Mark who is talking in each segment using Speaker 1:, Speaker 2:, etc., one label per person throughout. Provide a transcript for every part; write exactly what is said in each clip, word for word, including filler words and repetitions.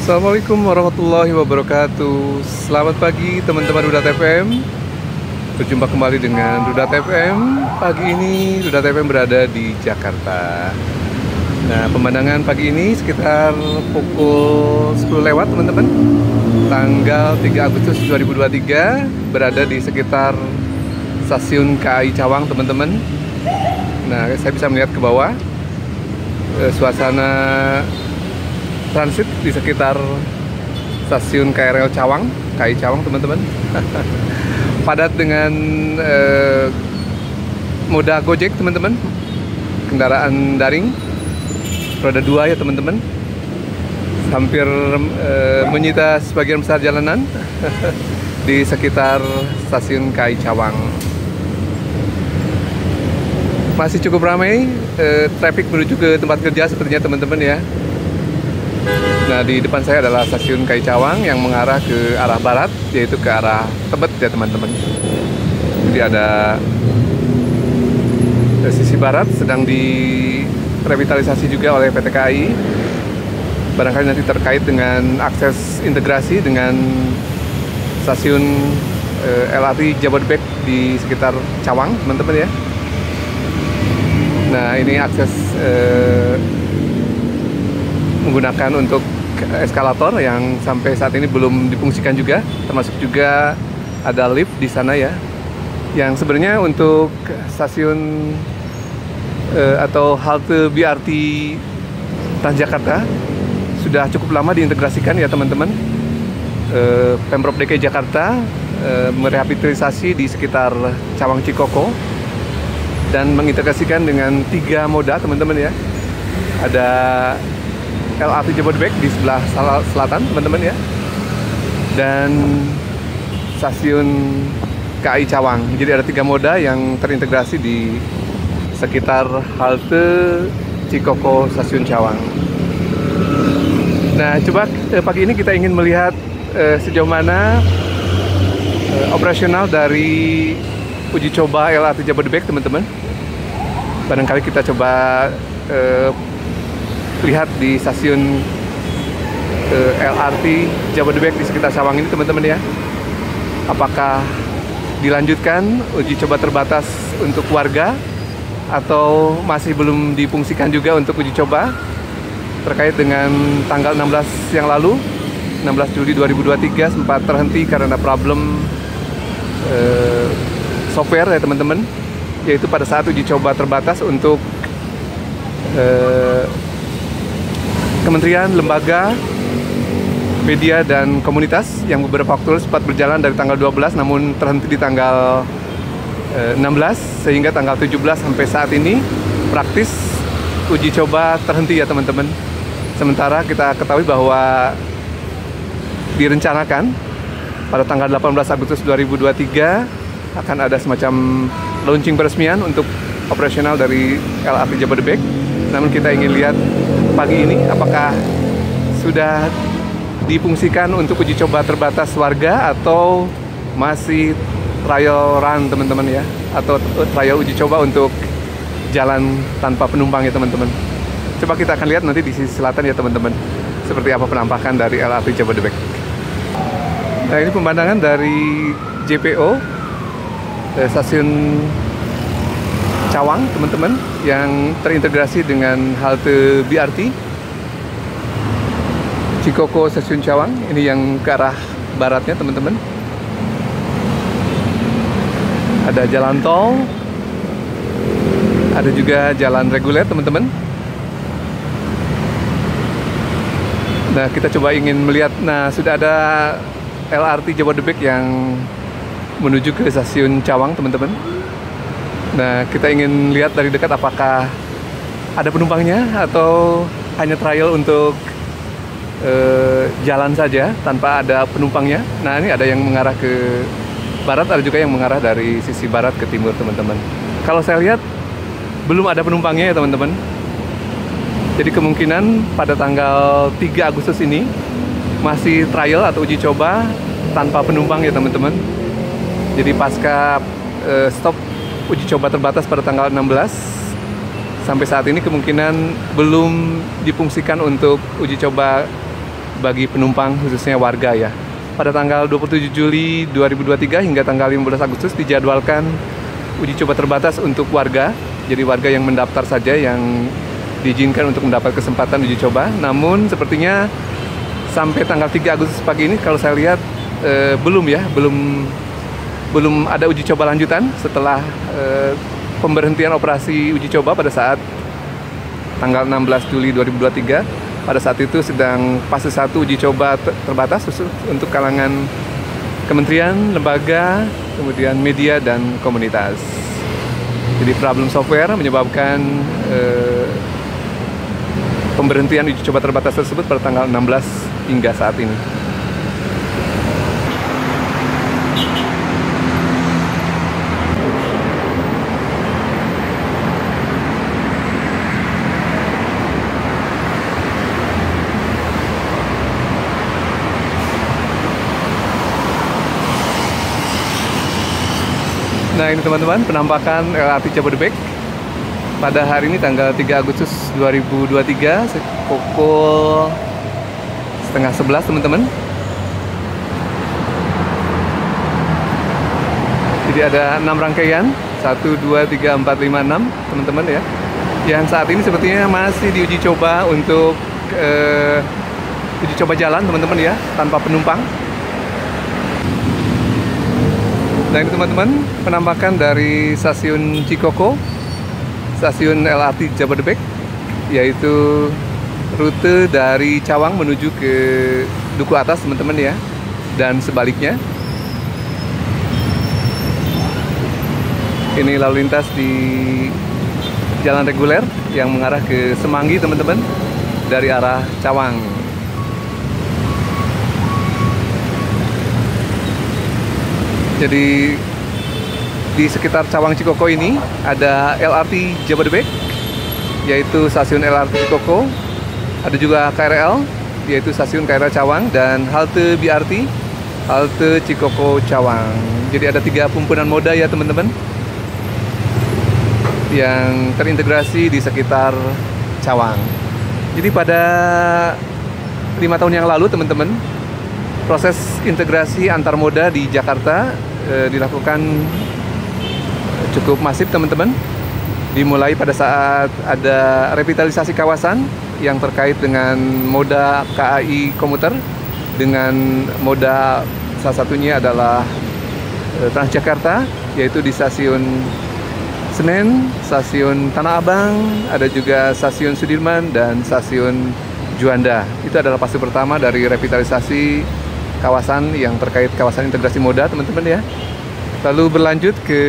Speaker 1: Assalamualaikum warahmatullahi wabarakatuh. Selamat pagi teman-teman Rudat F M. Berjumpa kembali dengan Rudat F M. Pagi ini Rudat F M berada di Jakarta. Nah, pemandangan pagi ini sekitar pukul sepuluh lewat teman-teman. Tanggal tiga Agustus dua ribu dua puluh tiga, berada di sekitar stasiun K A I Cawang teman-teman. Nah, saya bisa melihat ke bawah eh, suasana transit di sekitar stasiun K R L Cawang, K A I Cawang teman-teman. Padat dengan eh, moda Gojek teman-teman, kendaraan daring roda dua ya teman-teman. Hampir eh, menyita sebagian besar jalanan di sekitar stasiun K A I Cawang. Masih cukup ramai eh, traffic menuju ke tempat kerja sepertinya teman-teman ya. Nah, di depan saya adalah stasiun K A I Cawang yang mengarah ke arah barat, yaitu ke arah Tebet ya teman-teman. Jadi ada sisi barat sedang direvitalisasi juga oleh P T K A I. Barangkali nanti terkait dengan akses integrasi dengan stasiun eh, L R T Jabodebek di sekitar Cawang teman-teman ya. Nah, ini akses eh, menggunakan untuk eskalator yang sampai saat ini belum difungsikan juga, termasuk juga ada lift di sana ya, yang sebenarnya untuk stasiun eh, atau halte B R T Transjakarta sudah cukup lama diintegrasikan ya teman-teman. eh, Pemprov D K I Jakarta eh, merehabilitasi di sekitar Cawang Cikoko dan mengintegrasikan dengan tiga moda teman-teman ya. Ada L R T Jabodebek di sebelah selatan teman-teman ya, dan stasiun K A I Cawang. Jadi ada tiga moda yang terintegrasi di sekitar halte Cikoko stasiun Cawang. Nah, coba eh, pagi ini kita ingin melihat eh, sejauh mana eh, operasional dari uji coba L R T Jabodebek teman-teman. Barangkali kita coba eh, lihat di stasiun uh, L R T Jabodebek di sekitar Cawang ini teman-teman ya. Apakah dilanjutkan uji coba terbatas untuk warga atau masih belum difungsikan juga untuk uji coba terkait dengan tanggal enam belas yang lalu, enam belas Juli dua ribu dua puluh tiga sempat terhenti karena problem uh, software ya teman-teman, yaitu pada saat uji coba terbatas untuk uh, kementerian, lembaga, media, dan komunitas yang beberapa waktu sempat berjalan dari tanggal dua belas namun terhenti di tanggal eh, enam belas, sehingga tanggal tujuh belas sampai saat ini praktis uji coba terhenti ya teman-teman. Sementara kita ketahui bahwa direncanakan pada tanggal delapan belas Agustus dua ribu dua puluh tiga akan ada semacam launching peresmian untuk operasional dari L R T Jabodebek. Namun kita ingin lihat pagi ini apakah sudah difungsikan untuk uji coba terbatas warga atau masih trial run teman-teman ya, atau trial uji coba untuk jalan tanpa penumpang ya teman-teman. Coba kita akan lihat nanti di sisi selatan ya teman-teman, seperti apa penampakan dari L R T Jabodebek. Nah, ini pemandangan dari J P O eh, stasiun Cawang teman-teman, yang terintegrasi dengan halte B R T Cikoko stasiun Cawang. Ini yang ke arah baratnya teman-teman. Ada jalan tol, ada juga jalan reguler teman-teman. Nah, kita coba ingin melihat, nah sudah ada L R T Jabodebek yang menuju ke stasiun Cawang teman-teman. Nah, kita ingin lihat dari dekat apakah ada penumpangnya atau hanya trial untuk uh, jalan saja tanpa ada penumpangnya. Nah, ini ada yang mengarah ke barat, ada juga yang mengarah dari sisi barat ke timur teman-teman. Kalau saya lihat belum ada penumpangnya ya teman-teman. Jadi kemungkinan pada tanggal tiga Agustus ini masih trial atau uji coba tanpa penumpang ya teman-teman. Jadi pasca uh, stop uji coba terbatas pada tanggal enam belas, sampai saat ini kemungkinan belum difungsikan untuk uji coba bagi penumpang khususnya warga ya. Pada tanggal dua puluh tujuh Juli dua ribu dua puluh tiga hingga tanggal lima belas Agustus dijadwalkan uji coba terbatas untuk warga. Jadi warga yang mendaftar saja yang diizinkan untuk mendapat kesempatan uji coba. Namun sepertinya sampai tanggal tiga Agustus pagi ini kalau saya lihat eh, belum ya, belum belum ada uji coba lanjutan setelah eh, pemberhentian operasi uji coba pada saat tanggal enam belas Juli dua ribu dua puluh tiga. Pada saat itu sedang fase satu uji coba terbatas khusus untuk kalangan kementerian, lembaga, kemudian media dan komunitas. Jadi problem software menyebabkan eh, pemberhentian uji coba terbatas tersebut pada tanggal enam belas hingga saat ini. Nah ini teman-teman penampakan L R T Jabodebek pada hari ini tanggal tiga Agustus dua ribu dua puluh tiga pukul setengah sebelas teman-teman. Jadi ada enam rangkaian satu, dua, tiga, empat, lima, enam teman-teman ya. Yang saat ini sepertinya masih diuji coba untuk uh, uji coba jalan teman-teman ya, tanpa penumpang. Nah ini teman-teman penampakan dari stasiun Cikoko, stasiun L R T Jabodebek, yaitu rute dari Cawang menuju ke Duku Atas teman-teman ya, dan sebaliknya. Ini lalu lintas di jalan reguler yang mengarah ke Semanggi teman-teman dari arah Cawang. Jadi di sekitar Cawang Cikoko ini ada L R T Jabodebek, yaitu stasiun L R T Cikoko. Ada juga K R L, yaitu stasiun K R L Cawang, dan halte B R T, halte Cikoko Cawang. Jadi ada tiga kumpulan moda ya teman-teman, yang terintegrasi di sekitar Cawang. Jadi pada lima tahun yang lalu teman-teman, proses integrasi antar moda di Jakarta eh, dilakukan cukup masif teman-teman. Dimulai pada saat ada revitalisasi kawasan yang terkait dengan moda K A I komuter, dengan moda salah satunya adalah eh, Transjakarta, yaitu di stasiun Senen, stasiun Tanah Abang, ada juga stasiun Sudirman dan stasiun Juanda. Itu adalah fase pertama dari revitalisasi kawasan yang terkait kawasan integrasi moda teman-teman ya. Lalu berlanjut ke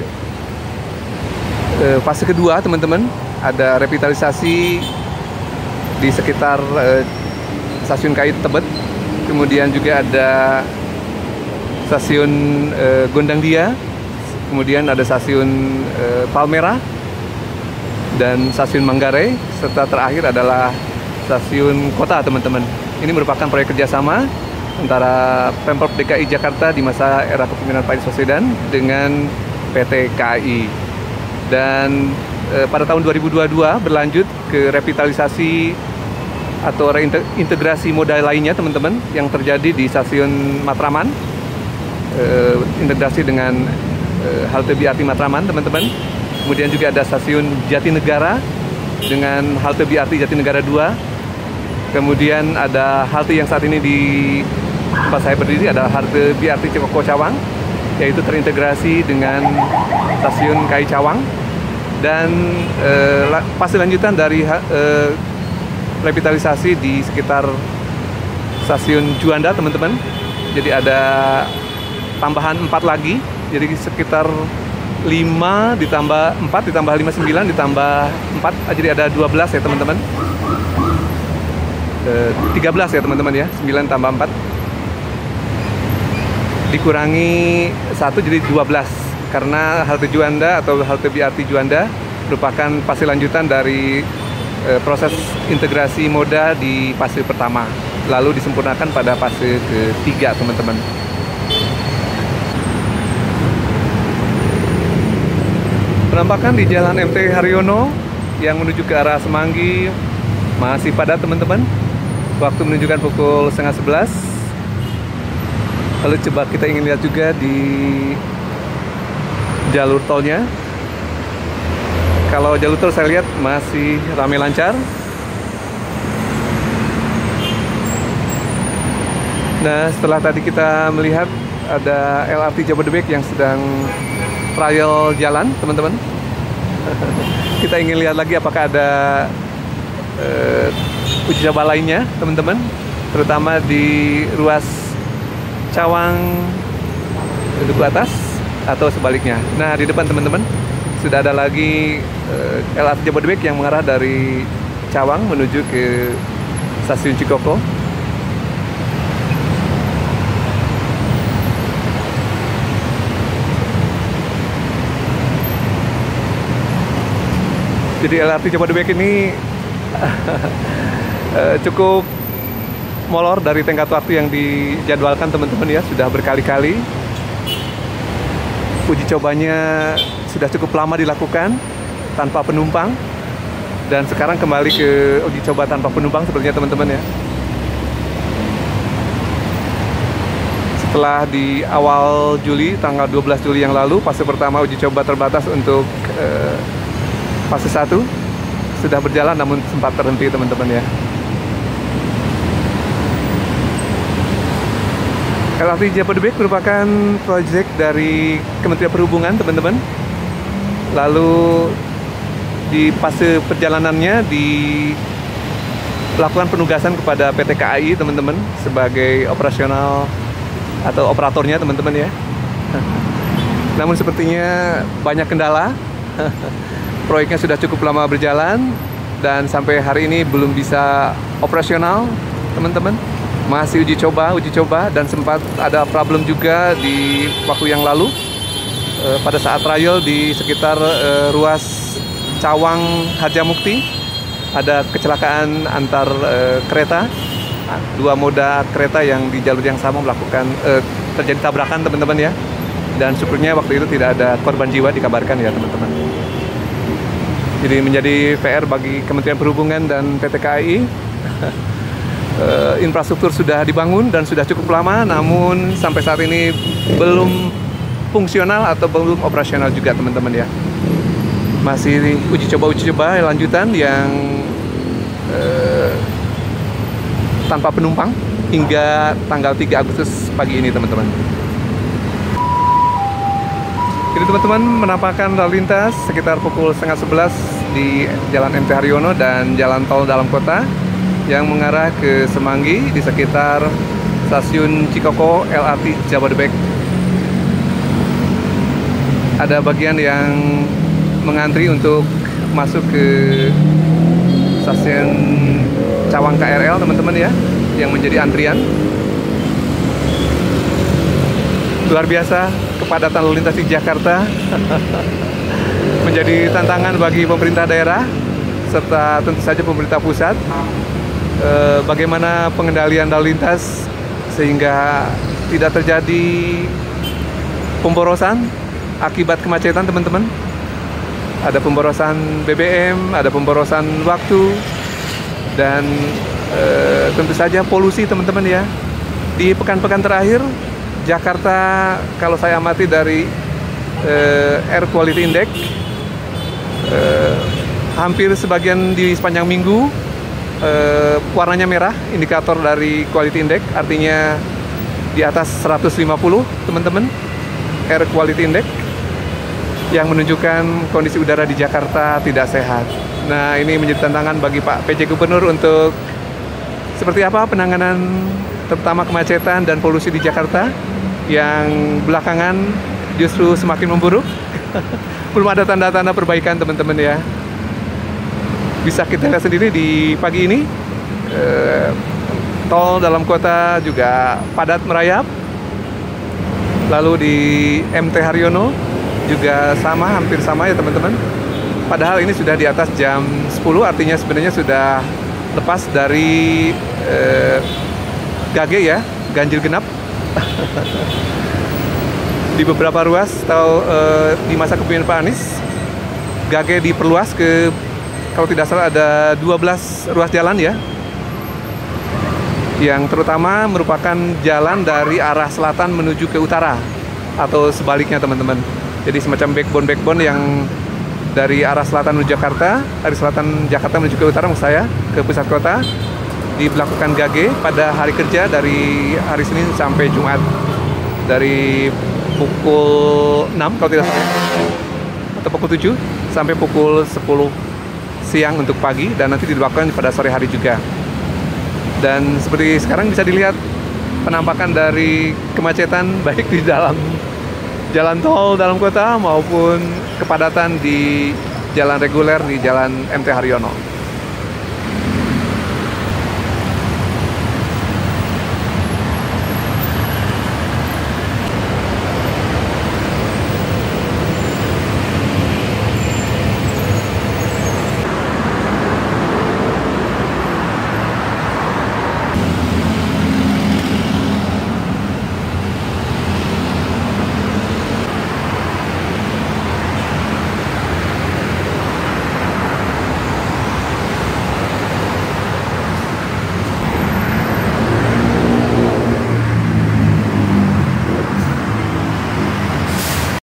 Speaker 1: eh, fase kedua teman-teman, ada revitalisasi di sekitar eh, stasiun K A I Tebet, kemudian juga ada stasiun eh, Gondangdia, kemudian ada stasiun eh, Palmerah dan stasiun Manggarai, serta terakhir adalah stasiun kota teman-teman. Ini merupakan proyek kerjasama antara Pemprov D K I Jakarta di masa era kepemimpinan Pak Anies Baswedan dengan P T K A I. Dan e, pada tahun dua ribu dua puluh dua berlanjut ke revitalisasi atau reintegrasi moda lainnya teman-teman yang terjadi di stasiun Matraman, e, integrasi dengan e, halte B R T Matraman teman-teman. Kemudian juga ada stasiun Jatinegara dengan halte B R T Jatinegara dua. Kemudian ada halte yang saat ini di tempat saya berdiri, ada halte B R T Cikoko Cawang, yaitu terintegrasi dengan stasiun K A I Cawang. Dan eh, fase lanjutan dari eh, revitalisasi di sekitar stasiun Juanda teman-teman. Jadi ada tambahan empat lagi, jadi sekitar lima ditambah empat ditambah lima, sembilan ditambah empat, jadi ada dua belas ya teman-teman. tiga belas ya teman-teman ya, sembilan tambah empat dikurangi satu jadi dua belas, karena halte Juanda atau halte B R T Juanda merupakan fase lanjutan dari e, proses integrasi moda di fase pertama, lalu disempurnakan pada fase ketiga teman-teman. Penampakan di Jalan M T Haryono yang menuju ke arah Semanggi masih padat teman-teman. Waktu menunjukkan pukul setengah sebelas. Lalu coba kita ingin lihat juga di jalur tolnya. Kalau jalur tol saya lihat masih ramai lancar. Nah, setelah tadi kita melihat ada L R T Jabodebek yang sedang trial jalan, teman-teman. Kita ingin lihat lagi apakah ada uh, uji coba lainnya, teman-teman, terutama di ruas Cawang Duku Atas atau sebaliknya. Nah, di depan teman-teman sudah ada lagi uh, L R T Jabodebek yang mengarah dari Cawang menuju ke stasiun Cikoko. Jadi L R T Jabodebek ini cukup molor dari tenggat waktu yang dijadwalkan, teman-teman ya. Sudah berkali-kali uji cobanya sudah cukup lama dilakukan tanpa penumpang, dan sekarang kembali ke uji coba tanpa penumpang sepertinya, teman-teman ya. Setelah di awal Juli, tanggal dua belas Juli yang lalu, fase pertama uji coba terbatas untuk eh, fase satu sudah berjalan namun sempat terhenti, teman-teman ya. L R T Jabodebek merupakan proyek dari Kementerian Perhubungan, teman-teman. Lalu di fase perjalanannya dilakukan penugasan kepada P T K A I, teman-teman, sebagai operasional atau operatornya, teman-teman ya. Namun sepertinya banyak kendala. Proyeknya sudah cukup lama berjalan dan sampai hari ini belum bisa operasional, teman-teman. Masih uji coba, uji coba dan sempat ada problem juga di waktu yang lalu e, pada saat trial di sekitar e, ruas Cawang Harjamukti. Ada kecelakaan antar e, kereta, dua moda kereta yang di jalur yang sama melakukan e, terjadi tabrakan, teman-teman ya. Dan supirnya waktu itu tidak ada korban jiwa dikabarkan ya, teman-teman. Jadi menjadi P R bagi Kementerian Perhubungan dan P T K A I. uh, infrastruktur sudah dibangun dan sudah cukup lama, namun sampai saat ini belum fungsional atau belum operasional juga, teman-teman ya. Masih uji coba uji coba lanjutan yang uh, tanpa penumpang hingga tanggal tiga Agustus pagi ini, teman-teman. Jadi teman-teman, menampakkan lalu lintas sekitar pukul setengah sebelas di Jalan M T Haryono dan Jalan Tol Dalam Kota yang mengarah ke Semanggi di sekitar stasiun Cikoko L R T Jabodebek. Ada bagian yang mengantri untuk masuk ke stasiun Cawang K R L, teman-teman ya, yang menjadi antrian. Luar biasa kepadatan lalu lintas di Jakarta. Menjadi tantangan bagi pemerintah daerah serta tentu saja pemerintah pusat. E, bagaimana pengendalian lalu lintas sehingga tidak terjadi pemborosan akibat kemacetan, teman-teman. Ada pemborosan B B M, ada pemborosan waktu, dan e, tentu saja polusi, teman-teman ya. Di pekan-pekan terakhir Jakarta, kalau saya amati dari uh, Air Quality Index, uh, hampir sebagian di sepanjang minggu uh, warnanya merah, indikator dari Quality Index, artinya di atas seratus lima puluh, teman-teman, Air Quality Index, yang menunjukkan kondisi udara di Jakarta tidak sehat. Nah, ini menjadi tantangan bagi Pak P J Gubernur untuk seperti apa penanganan terutama kemacetan dan polusi di Jakarta yang belakangan justru semakin memburuk. Belum ada tanda-tanda perbaikan, teman-teman ya. Bisa kita lihat sendiri di pagi ini, eh, tol dalam kota juga padat merayap. Lalu di M T Haryono juga sama, hampir sama ya, teman-teman. Padahal ini sudah di atas jam sepuluh, artinya sebenarnya sudah lepas dari eh, G G ya, ganjil genap. Di beberapa ruas atau uh, di masa kepemimpinan Pak Anies, G G diperluas ke, kalau tidak salah ada dua belas ruas jalan ya. yang terutama merupakan jalan dari arah selatan menuju ke utara atau sebaliknya teman-teman. Jadi semacam backbone-backbone yang dari arah selatan menuju Jakarta, dari selatan Jakarta menuju ke utara maksud saya, ke pusat kota, diberlakukan gage pada hari kerja dari hari Senin sampai Jumat, dari pukul enam kalau tidak salah, atau pukul tujuh sampai pukul sepuluh siang untuk pagi, dan nanti diberlakukan pada sore hari juga. Dan seperti sekarang bisa dilihat penampakan dari kemacetan baik di dalam jalan tol dalam kota maupun kepadatan di jalan reguler di Jalan M T Haryono.